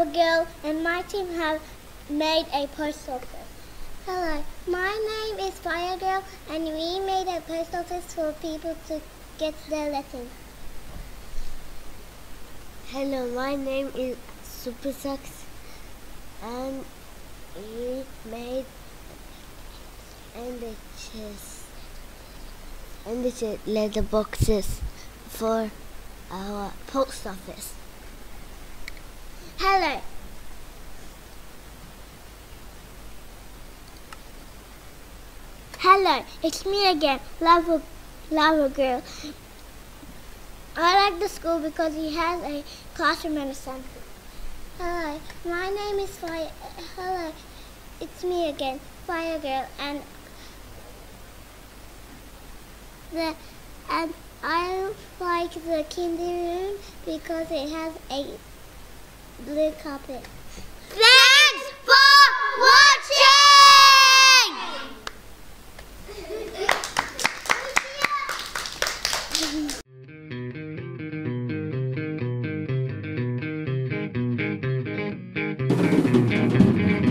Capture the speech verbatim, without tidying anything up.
Lava Girl, and my team have made a post office. Hello, my name is Fire Girl, and we made a post office for people to get their letters. Hello, my name is Super Sucks, and we made and the chest and the letter boxes for our post office. Hello. Hello, it's me again, Lava, Lava Girl. I like the school because it has a classroom and a center. Hello, my name is Fire. Hello, it's me again, Fire Girl, and the and I like the kinder room because it has a blue carpet. Thanks for watching! Thank you.